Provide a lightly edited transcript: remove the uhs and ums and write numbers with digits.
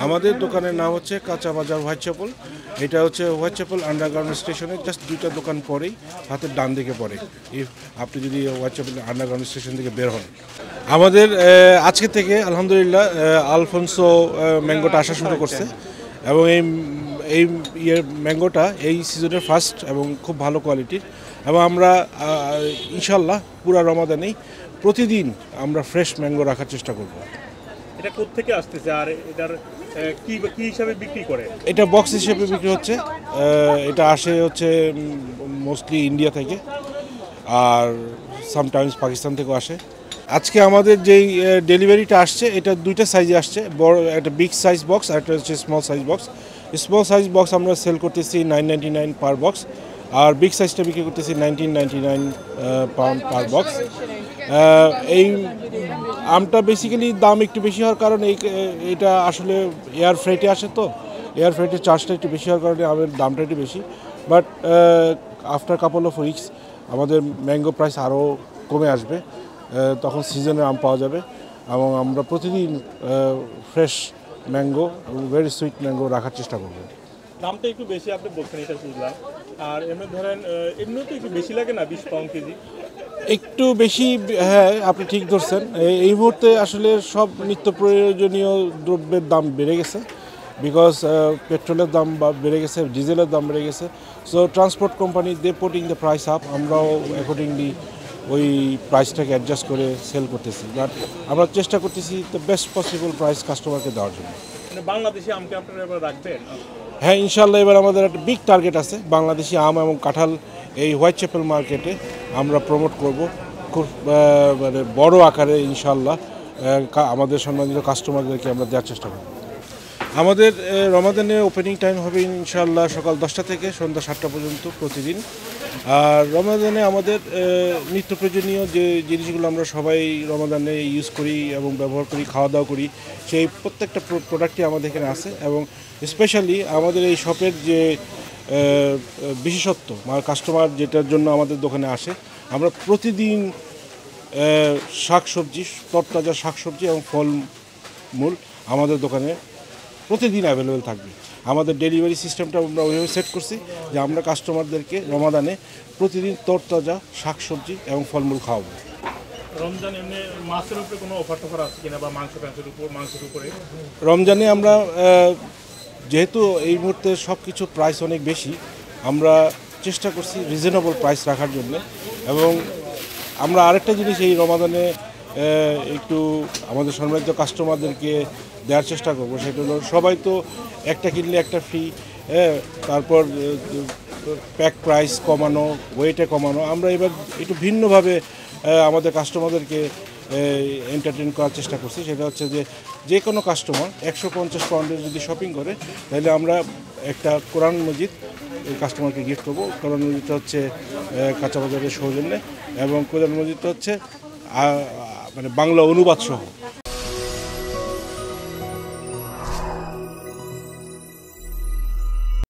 আমাদের দোকানের নাম হচ্ছে কাঁচা বাজার হোয়াইট চ্যাপেল। এটা হচ্ছে হোয়াইট চ্যাপেল আন্ডারগ্রাউন্ড স্টেশনের জাস্ট 2টা দোকান পরেই, হাতের ডান দিকে পড়ে। ইফ আপনি যদি হোয়াইট চ্যাপেল আন্ডারগ্রাউন্ড স্টেশন থেকে বের হন, আমাদের আজকে থেকে আলহামদুলিল্লাহ আলফোনসো ম্যাঙ্গোটা আসা শুরু করছে এবং এই ম্যাঙ্গোটা এই সিজনের ফার্স্ট এবং খুব ভালো কোয়ালিটির। এবং আমরা ইনশাল্লাহ পুরা রমাদানেই প্রতিদিন আমরা ফ্রেশ ম্যাঙ্গো রাখার চেষ্টা করব। এটা কোত্থেকে আসতেছে আর এটার কি কি হিসাবে বিক্রি করে? এটা বক্স হিসেবে বিক্রি হচ্ছে। এটা আসে হচ্ছে মোস্টলি ইন্ডিয়া থেকে, আর সামটাইমস পাকিস্তান থেকেও আসে। আজকে আমাদের যেই ডেলিভারিটা আসছে এটা 2টা সাইজে আসছে, বড় একটা বিগ সাইজ বক্স আর একটা হচ্ছে small size box. Small size box আমরা সেল করতেছি 999 পার বক্স, আর বিগ সাইজটা বিক্রি করতেছি 1999 পাউন্ড পার বক্স। এই আমটা বেসিক্যালি দাম একটু বেশি হওয়ার কারণে এটা আসলে এয়ার ফ্রেটে আসে, তো এয়ার ফ্রেটের চার্জটা একটু বেশি হওয়ার কারণে আমের দামটা একটু বেশি। But after couple of weeks আমাদের ম্যাঙ্গো প্রাইস আরও কমে আসবে, তখন সিজনের আম পাওয়া যাবে এবং আমরা প্রতিদিন ফ্রেশ ম্যাঙ্গো এবং ভেরি সুইট ম্যাঙ্গো রাখার চেষ্টা করব। দামটা একটু বেশি আপনি বলছেন, এটা বুঝলাম। আর এমনি ধরেন এমনিও তো একটু বেশি লাগে না 20 পাউন্ড কেজি? একটু বেশি, হ্যাঁ আপনি ঠিক ধরছেন। এই মুহূর্তে আসলে সব নিত্য প্রয়োজনীয় দ্রব্যের দাম বেড়ে গেছে, বিকজ পেট্রোলের দাম বেড়ে গেছে, ডিজেলের দাম বেড়ে গেছে। So transport company they putting the price up, আমরাও অ্যাকর্ডিংলি ওই প্রাইসটাকে অ্যাডজাস্ট করে সেল করতেছি। বাট আমরা চেষ্টা করতেছি দ্য বেস্ট পসিবল প্রাইস কাস্টমারকে দেওয়ার জন্য। মানে বাংলাদেশি আমকে আপনারা এবার রাখবেন? হ্যাঁ ইনশাল্লাহ, এবার আমাদের একটা বিগ টার্গেট আছে, বাংলাদেশি আম এবং কাঁঠাল এই হোয়াইট চ্যাপেল মার্কেটে আমরা প্রমোট করব খুব মানে বড় আকারে ইনশাল্লাহ। আমাদের সম্মানিত কাস্টমারদেরকে আমরা দেওয়ার চেষ্টা করব। আমাদের রমাদানে ওপেনিং টাইম হবে ইনশাল্লাহ সকাল 10টা থেকে সন্ধ্যা 7টা পর্যন্ত প্রতিদিন। আর রমাদানে আমাদের নিত্য প্রয়োজনীয় যে জিনিসগুলো আমরা সবাই রমাদানে ইউজ করি এবং ব্যবহার করি, খাওয়া দাওয়া করি, সেই প্রত্যেকটা প্রোডাক্টই আমাদের এখানে আছে। এবং স্পেশালি আমাদের এই শপের যে বিশেষত্ব, কাস্টমার যেটার জন্য আমাদের দোকানে আসে, আমরা প্রতিদিন শাকসবজি, তরতাজা শাকসবজি এবং ফলমূল আমাদের দোকানে প্রতিদিন অ্যাভেলেবেল থাকবে। আমাদের ডেলিভারি সিস্টেমটা আমরা ওইভাবে সেট করছি যে আমরা কাস্টমারদেরকে রমাদানে প্রতিদিন তরতাজা শাকসবজি এবং ফলমূল খাওয়াবো। রমজান এমনি মাছের উপরে কোনো অফার টফার আছে কিনা, বা মাংসের উপরে? রমজানে আমরা যেহেতু এই মুহূর্তে সব কিছু প্রাইস অনেক বেশি, আমরা চেষ্টা করছি রিজনেবল প্রাইস রাখার জন্য। এবং আমরা আরেকটা জিনিস এই রমাদানে একটু আমাদের সম্মানিত কাস্টমারদেরকে দেওয়ার চেষ্টা করবো, সেটা হলো সবাই তো একটা কিনলে একটা ফ্রি, তারপর প্যাক প্রাইস কমানো, ওয়েটে কমানো। আমরা এবার একটু ভিন্নভাবে আমাদের কাস্টমারদেরকে এন্টারটেন করার চেষ্টা করছি। সেটা হচ্ছে যে কোনো কাস্টমার 150 পাউন্ডের যদি শপিং করে, তাহলে আমরা একটা কোরআন মজিদ কাস্টমারকে গিফট করবো। কোরআন মজিদটা হচ্ছে কাঁচা বাজারের সৌজন্যে, এবং কোরআন মজিদটা হচ্ছে মানে বাংলা অনুবাদ সহ।